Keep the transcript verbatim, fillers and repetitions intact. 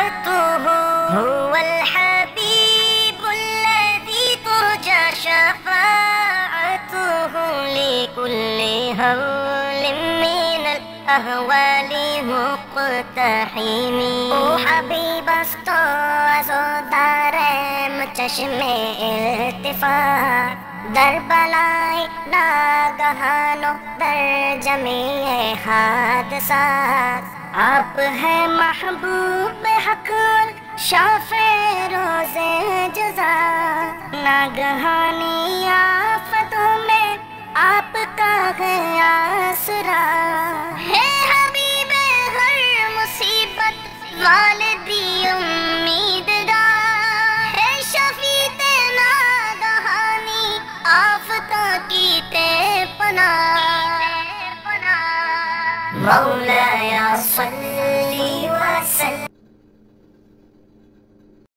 هو الحبيب الذي ترجى شفاعته لكل هول من الأهوال مقتحم. او حبیب است و از و دارم چشم التفات، در بلای ناگہان و در جمیع حادثات. آپ ہے محبوب حق شافع روز جزا، ناگہانی آفتوں میں آپ کا ہے آسرا. ہے حبیب ہر مصیبت والدی امیدگار، ہے شفیع ناگہانی آفتوں کی تے پناہ. مولایا صلی